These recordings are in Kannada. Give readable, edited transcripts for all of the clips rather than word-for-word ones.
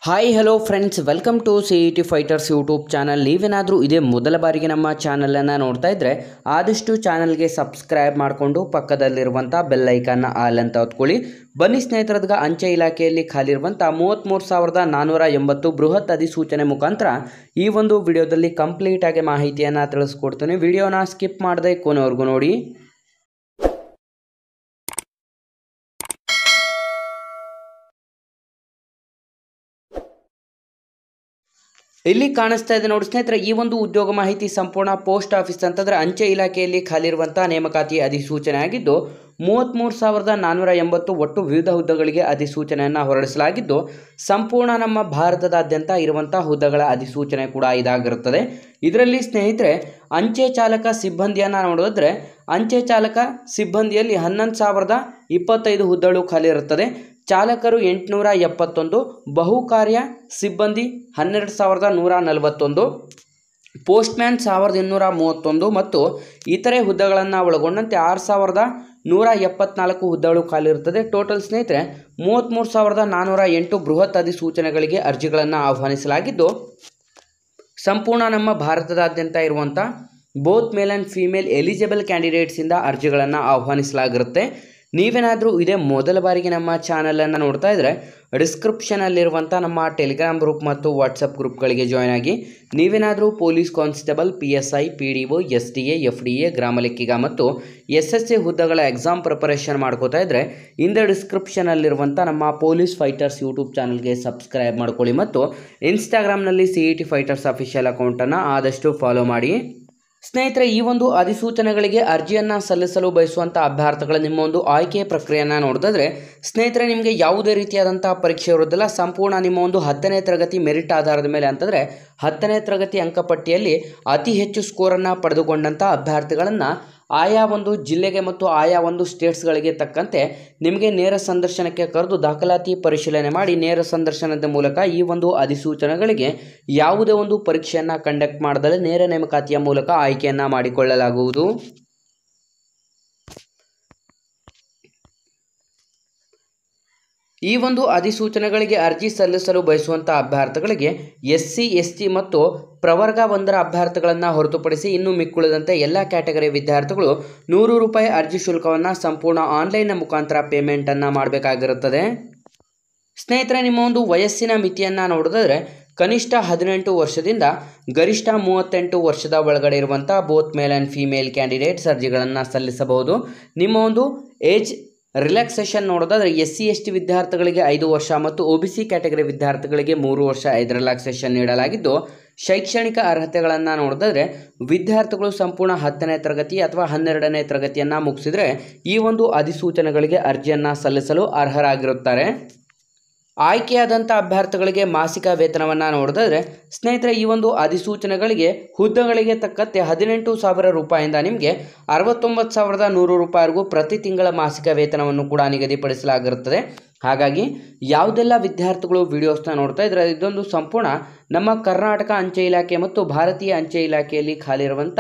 Hi hello friends, welcome to CET fighters YouTube channel. ನೀವೇನಾದರೂ ಇದೇ ಮೊದಲ ಬಾರಿಗೆ ನಮ್ಮ ಚಾನಲನ್ನು ನೋಡ್ತಾ ಇದ್ದರೆ ಆದಷ್ಟು ಚಾನಲ್ಗೆ ಸಬ್ಸ್ಕ್ರೈಬ್ ಮಾಡಿಕೊಂಡು ಪಕ್ಕದಲ್ಲಿರುವಂಥ ಬೆಲ್ ಐಕಾನ್ನ ಆಲ್ ಅಂತ ಹೊತ್ಕೊಳ್ಳಿ. ಬನ್ನಿ ಸ್ನೇಹಿತರದ್ಗ ಅಂಚೆ ಇಲಾಖೆಯಲ್ಲಿ ಖಾಲಿರುವಂಥ 33,480 ಬೃಹತ್ ಅಧಿಸೂಚನೆ ಮುಖಾಂತರ ಈ ಒಂದು ವಿಡಿಯೋದಲ್ಲಿ ಕಂಪ್ಲೀಟ್ ಆಗಿ ಮಾಹಿತಿಯನ್ನು ತಿಳಿಸ್ಕೊಡ್ತೀನಿ. ವಿಡಿಯೋನ ಸ್ಕಿಪ್ ಮಾಡದೆ ಕೊನೆವರೆಗೂ ನೋಡಿ. ಇಲ್ಲಿ ಕಾಣಿಸ್ತಾ ಇದೆ ನೋಡಿ ಸ್ನೇಹಿತರೆ, ಈ ಒಂದು ಉದ್ಯೋಗ ಮಾಹಿತಿ ಸಂಪೂರ್ಣ ಪೋಸ್ಟ್ ಆಫೀಸ್ ಅಂತಂದರೆ ಅಂಚೆ ಇಲಾಖೆಯಲ್ಲಿ ಖಾಲಿರುವಂಥ ನೇಮಕಾತಿ ಅಧಿಸೂಚನೆ ಆಗಿದ್ದು 33,480 ಒಟ್ಟು ವಿವಿಧ ಹುದ್ದೆಗಳಿಗೆ ಅಧಿಸೂಚನೆಯನ್ನು ಹೊರಡಿಸಲಾಗಿದ್ದು ಸಂಪೂರ್ಣ ನಮ್ಮ ಭಾರತದಾದ್ಯಂತ ಇರುವಂಥ ಹುದ್ದೆಗಳ ಅಧಿಸೂಚನೆ ಕೂಡ ಇದಾಗಿರುತ್ತದೆ. ಇದರಲ್ಲಿ ಸ್ನೇಹಿತರೆ ಅಂಚೆ ಚಾಲಕ ಸಿಬ್ಬಂದಿಯನ್ನು ನೋಡಿದ್ರೆ ಅಂಚೆ ಚಾಲಕ ಸಿಬ್ಬಂದಿಯಲ್ಲಿ 11,025 ಹುದ್ದೆಗಳು ಖಾಲಿ ಇರುತ್ತದೆ. ಚಾಲಕರು 871, ಬಹುಕಾರ್ಯ ಸಿಬ್ಬಂದಿ 12,141, ಪೋಸ್ಟ್ಮ್ಯಾನ್ 1,231 ಮತ್ತು ಇತರೆ ಹುದ್ದೆಗಳನ್ನು ಒಳಗೊಂಡಂತೆ 6,174 ಹುದ್ದೆಗಳು ಖಾಲಿ ಇರುತ್ತದೆ. ಟೋಟಲ್ ಸ್ನೇಹಿತರೆ 33,408 ಬೃಹತ್ ಅಧಿಸೂಚನೆಗಳಿಗೆ ಅರ್ಜಿಗಳನ್ನು ಆಹ್ವಾನಿಸಲಾಗಿದ್ದು ಸಂಪೂರ್ಣ ನಮ್ಮ ಭಾರತದಾದ್ಯಂತ ಇರುವಂಥ both male and female eligible ಕ್ಯಾಂಡಿಡೇಟ್ಸಿಂದ ಅರ್ಜಿಗಳನ್ನು ಆಹ್ವಾನಿಸಲಾಗಿರುತ್ತೆ. ನೀವೇನಾದರೂ ಇದೇ ಮೊದಲ ಬಾರಿಗೆ ನಮ್ಮ ಚಾನಲನ್ನು ನೋಡ್ತಾ ಇದ್ದರೆ ಡಿಸ್ಕ್ರಿಪ್ಷನಲ್ಲಿರುವಂಥ ನಮ್ಮ ಟೆಲಿಗ್ರಾಮ್ ಗ್ರೂಪ್ ಮತ್ತು ವಾಟ್ಸಪ್ ಗ್ರೂಪ್ಗಳಿಗೆ ಜಾಯ್ನ್ ಆಗಿ. ನೀವೇನಾದರೂ police constable, PSI, PDO, SDA, FDA, ಗ್ರಾಮ ಲೆಕ್ಕಿಗ ಮತ್ತು SSC ಹುದ್ದೆಗಳ ಎಕ್ಸಾಮ್ ಪ್ರಿಪರೇಷನ್ ಮಾಡ್ಕೋತಾ ಇದ್ದರೆ ಇಂದ ಡಿಸ್ಕ್ರಿಪ್ಷನಲ್ಲಿರುವಂಥ ನಮ್ಮ ಪೊಲೀಸ್ ಫೈಟರ್ಸ್ ಯೂಟ್ಯೂಬ್ ಚಾನಲ್ಗೆ ಸಬ್ಸ್ಕ್ರೈಬ್ ಮಾಡ್ಕೊಳ್ಳಿ ಮತ್ತು ಇನ್ಸ್ಟಾಗ್ರಾಮ್ನಲ್ಲಿ CET ಫೈಟರ್ಸ್ ಅಫಿಷಿಯಲ್ ಅಕೌಂಟನ್ನು ಆದಷ್ಟು ಫಾಲೋ ಮಾಡಿ. ಸ್ನೇಹಿತರೆ, ಈ ಒಂದು ಅಧಿಸೂಚನೆಗಳಿಗೆ ಅರ್ಜಿಯನ್ನು ಸಲ್ಲಿಸಲು ಬಯಸುವಂಥ ಅಭ್ಯರ್ಥಿಗಳ ನಿಮ್ಮ ಒಂದು ಆಯ್ಕೆ ಪ್ರಕ್ರಿಯೆಯನ್ನು ನೋಡಿದ್ರೆ ಸ್ನೇಹಿತರೆ ನಿಮಗೆ ಯಾವುದೇ ರೀತಿಯಾದಂಥ ಪರೀಕ್ಷೆ ಇರೋದಿಲ್ಲ. ಸಂಪೂರ್ಣ ನಿಮ್ಮ ಒಂದು 10ನೇ ತರಗತಿ ಮೆರಿಟ್ ಆಧಾರದ ಮೇಲೆ ಅಂತಂದರೆ 10ನೇ ತರಗತಿ ಅಂಕಪಟ್ಟಿಯಲ್ಲಿ ಅತಿ ಹೆಚ್ಚು ಸ್ಕೋರನ್ನು ಪಡೆದುಕೊಂಡಂಥ ಅಭ್ಯರ್ಥಿಗಳನ್ನು ಆಯಾ ಒಂದು ಜಿಲ್ಲೆಗೆ ಮತ್ತು ಆಯಾ ಒಂದು ಸ್ಟೇಟ್ಸ್ಗಳಿಗೆ ತಕ್ಕಂತೆ ನಿಮಗೆ ನೇರ ಸಂದರ್ಶನಕ್ಕೆ ಕರೆದು ದಾಖಲಾತಿ ಪರಿಶೀಲನೆ ಮಾಡಿ ನೇರ ಸಂದರ್ಶನದ ಮೂಲಕ ಈ ಒಂದು ಅಧಿಸೂಚನೆಗಳಿಗೆ ಯಾವುದೇ ಒಂದು ಪರೀಕ್ಷೆಯನ್ನು ಕಂಡಕ್ಟ್ ಮಾಡದಲ್ಲೇ ನೇರ ನೇಮಕಾತಿಯ ಮೂಲಕ ಆಯ್ಕೆಯನ್ನು ಮಾಡಿಕೊಳ್ಳಲಾಗುವುದು. ಈ ಒಂದು ಅಧಿಸೂಚನೆಗಳಿಗೆ ಅರ್ಜಿ ಸಲ್ಲಿಸಲು ಬಯಸುವಂಥ ಅಭ್ಯರ್ಥಿಗಳಿಗೆ SC, ST ಮತ್ತು ಪ್ರವರ್ಗ 1ರ ಅಭ್ಯರ್ಥಿಗಳನ್ನು ಹೊರತುಪಡಿಸಿ ಇನ್ನು ಮಿಕ್ಕುಳಿದಂತೆ ಎಲ್ಲ ಕ್ಯಾಟಗರಿ ವಿದ್ಯಾರ್ಥಿಗಳು ₹100 ಅರ್ಜಿ ಶುಲ್ಕವನ್ನು ಸಂಪೂರ್ಣ ಆನ್ಲೈನ್ನ ಮುಖಾಂತರ ಪೇಮೆಂಟನ್ನು ಮಾಡಬೇಕಾಗಿರುತ್ತದೆ. ಸ್ನೇಹಿತರೆ, ನಿಮ್ಮ ಒಂದು ವಯಸ್ಸಿನ ಮಿತಿಯನ್ನು ನೋಡಿದ್ರೆ ಕನಿಷ್ಠ 18 ವರ್ಷದಿಂದ ಗರಿಷ್ಠ 38 ವರ್ಷದ ಒಳಗಡೆ ಇರುವಂಥ both male and female candidates ಅರ್ಜಿಗಳನ್ನು ಸಲ್ಲಿಸಬಹುದು. ನಿಮ್ಮ ಒಂದು ಏಜ್ ರಿಲ್ಯಾಕ್ಸೇಷನ್ ನೋಡೋದಾದರೆ SC, ST ವಿದ್ಯಾರ್ಥಿಗಳಿಗೆ 5 ವರ್ಷ ಮತ್ತು OBC ಕ್ಯಾಟಗರಿ ವಿದ್ಯಾರ್ಥಿಗಳಿಗೆ 3 ವರ್ಷ ರಿಲ್ಯಾಕ್ಸೇಷನ್ ನೀಡಲಾಗಿದ್ದು ಶೈಕ್ಷಣಿಕ ಅರ್ಹತೆಗಳನ್ನು ನೋಡಿದ್ರೆ ವಿದ್ಯಾರ್ಥಿಗಳು ಸಂಪೂರ್ಣ 10ನೇ ತರಗತಿ ಅಥವಾ 12ನೇ ತರಗತಿಯನ್ನು ಮುಗಿಸಿದರೆ ಈ ಒಂದು ಅಧಿಸೂಚನೆಗಳಿಗೆ ಅರ್ಜಿಯನ್ನು ಸಲ್ಲಿಸಲು ಅರ್ಹರಾಗಿರುತ್ತಾರೆ. ಆಯ್ಕೆಯಾದಂಥ ಅಭ್ಯರ್ಥಿಗಳಿಗೆ ಮಾಸಿಕ ವೇತನವನ್ನು ನೋಡಿದ್ರೆ ಸ್ನೇಹಿತರೆ ಈ ಒಂದು ಅಧಿಸೂಚನೆಗಳಿಗೆ ಹುದ್ದೆಗಳಿಗೆ ತಕ್ಕಂತೆ ₹18,000 ನಿಮಗೆ ₹69,100 ಪ್ರತಿ ತಿಂಗಳ ಮಾಸಿಕ ವೇತನವನ್ನು ಕೂಡ ನಿಗದಿಪಡಿಸಲಾಗಿರುತ್ತದೆ. ಹಾಗಾಗಿ ಯಾವುದೆಲ್ಲ ವಿದ್ಯಾರ್ಥಿಗಳು ವಿಡಿಯೋಸ್ನ ನೋಡ್ತಾ ಇದ್ರೆ ಇದೊಂದು ಸಂಪೂರ್ಣ ನಮ್ಮ ಕರ್ನಾಟಕ ಅಂಚೆ ಇಲಾಖೆ ಮತ್ತು ಭಾರತೀಯ ಅಂಚೆ ಇಲಾಖೆಯಲ್ಲಿ ಖಾಲಿರುವಂಥ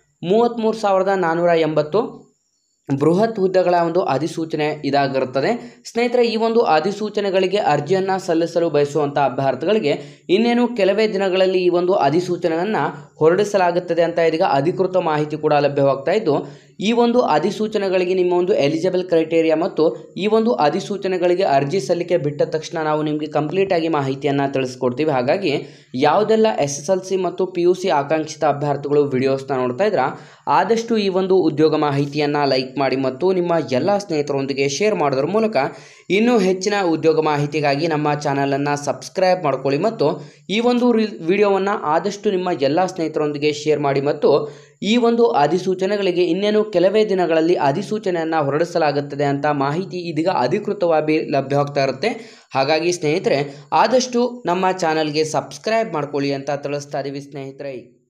33,480 ಬೃಹತ್ ಹುದ್ದೆಗಳ ಒಂದು ಅಧಿಸೂಚನೆ ಇದಾಗಿರುತ್ತದೆ. ಸ್ನೇಹಿತರೆ, ಈ ಒಂದು ಅಧಿಸೂಚನೆಗಳಿಗೆ ಅರ್ಜಿಯನ್ನು ಸಲ್ಲಿಸಲು ಬಯಸುವಂಥ ಅಭ್ಯರ್ಥಿಗಳಿಗೆ ಇನ್ನೇನು ಕೆಲವೇ ದಿನಗಳಲ್ಲಿ ಈ ಒಂದು ಅಧಿಸೂಚನೆಯನ್ನು ಹೊರಡಿಸಲಾಗುತ್ತದೆ ಅಂತ ಇದೀಗ ಅಧಿಕೃತ ಮಾಹಿತಿ ಕೂಡ ಲಭ್ಯವಾಗ್ತಾ ಇದ್ದು ಈ ಒಂದು ಅಧಿಸೂಚನೆಗಳಿಗೆ ನಿಮ್ಮ ಒಂದು ಎಲಿಜಿಬಲ್ ಕ್ರೈಟೇರಿಯಾ ಮತ್ತು ಈ ಒಂದು ಅಧಿಸೂಚನೆಗಳಿಗೆ ಅರ್ಜಿ ಸಲ್ಲಿಕೆ ಬಿಟ್ಟ ತಕ್ಷಣ ನಾವು ನಿಮಗೆ ಕಂಪ್ಲೀಟ್ ಆಗಿ ಮಾಹಿತಿಯನ್ನು ತಿಳಿಸ್ಕೊಡ್ತೀವಿ. ಹಾಗಾಗಿ ಯಾವುದೆಲ್ಲ SSLC ಮತ್ತು PUC ಆಕಾಂಕ್ಷಿತ ಅಭ್ಯರ್ಥಿಗಳು ವಿಡಿಯೋಸ್ನ ನೋಡ್ತಾ ಇದ್ರೆ ಆದಷ್ಟು ಈ ಒಂದು ಉದ್ಯೋಗ ಮಾಹಿತಿಯನ್ನು ಲೈಕ್ ಮಾಡಿ ಮತ್ತು ನಿಮ್ಮ ಎಲ್ಲ ಸ್ನೇಹಿತರೊಂದಿಗೆ ಶೇರ್ ಮಾಡೋದ್ರ ಮೂಲಕ ಇನ್ನೂ ಹೆಚ್ಚಿನ ಉದ್ಯೋಗ ಮಾಹಿತಿಗಾಗಿ ನಮ್ಮ ಚಾನಲನ್ನು ಸಬ್ಸ್ಕ್ರೈಬ್ ಮಾಡ್ಕೊಳ್ಳಿ ಮತ್ತು ಈ ಒಂದು ವಿಡಿಯೋವನ್ನು ಆದಷ್ಟು ನಿಮ್ಮ ಎಲ್ಲ ಸ್ನೇಹಿತರೊಂದಿಗೆ ಶೇರ್ ಮಾಡಿ ಮತ್ತು ಈ ಒಂದು ಅಧಿಸೂಚನೆಗಳಿಗೆ ಇನ್ನೇನು ಕೆಲವೇ ದಿನಗಳಲ್ಲಿ ಅಧಿಸೂಚನೆಯನ್ನು ಹೊರಡಿಸಲಾಗುತ್ತದೆ ಅಂತ ಮಾಹಿತಿ ಇದೀಗ ಅಧಿಕೃತವಾಗಿ ಲಭ್ಯವಾಗ್ತಾ ಇರುತ್ತೆ. ಹಾಗಾಗಿ ಸ್ನೇಹಿತರೆ ಆದಷ್ಟು ನಮ್ಮ ಚಾನಲ್ಗೆ ಸಬ್ಸ್ಕ್ರೈಬ್ ಮಾಡ್ಕೊಳ್ಳಿ ಅಂತ ತಿಳಿಸ್ತಾ ಇದ್ದೀವಿ ಸ್ನೇಹಿತರೆ.